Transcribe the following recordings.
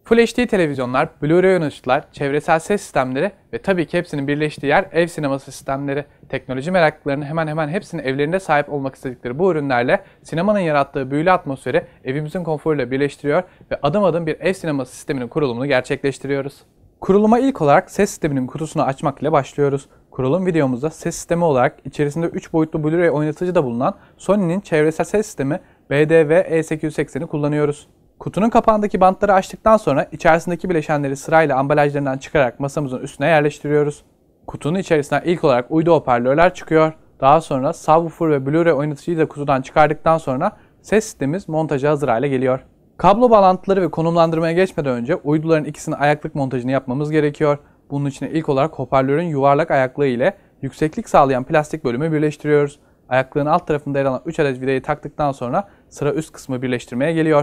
Full HD televizyonlar, Blu-ray oynatıcılar, çevresel ses sistemleri ve tabii ki hepsinin birleştiği yer ev sineması sistemleri. Teknoloji meraklılarının hemen hemen hepsinin evlerinde sahip olmak istedikleri bu ürünlerle sinemanın yarattığı büyülü atmosferi evimizin konforuyla birleştiriyor ve adım adım bir ev sineması sisteminin kurulumunu gerçekleştiriyoruz. Kuruluma ilk olarak ses sisteminin kutusunu açmak ile başlıyoruz. Kurulum videomuzda ses sistemi olarak içerisinde 3 boyutlu Blu-ray oynatıcı da bulunan Sony'nin çevresel ses sistemi BDV-E880'i kullanıyoruz. Kutunun kapağındaki bantları açtıktan sonra içerisindeki bileşenleri sırayla ambalajlarından çıkararak masamızın üstüne yerleştiriyoruz. Kutunun içerisinden ilk olarak uydu hoparlörler çıkıyor. Daha sonra subwoofer ve Blu-ray oynatıcıyı da kutudan çıkardıktan sonra ses sistemimiz montaja hazır hale geliyor. Kablo bağlantıları ve konumlandırmaya geçmeden önce uyduların ikisinin ayaklık montajını yapmamız gerekiyor. Bunun için ilk olarak hoparlörün yuvarlak ayaklığı ile yükseklik sağlayan plastik bölümü birleştiriyoruz. Ayaklığın alt tarafında yer alan 3 adet vidayı taktıktan sonra sıra üst kısmı birleştirmeye geliyor.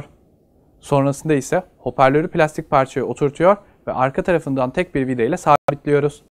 Sonrasında ise hoparlörü plastik parçaya oturtuyor ve arka tarafından tek bir vida ile sabitliyoruz.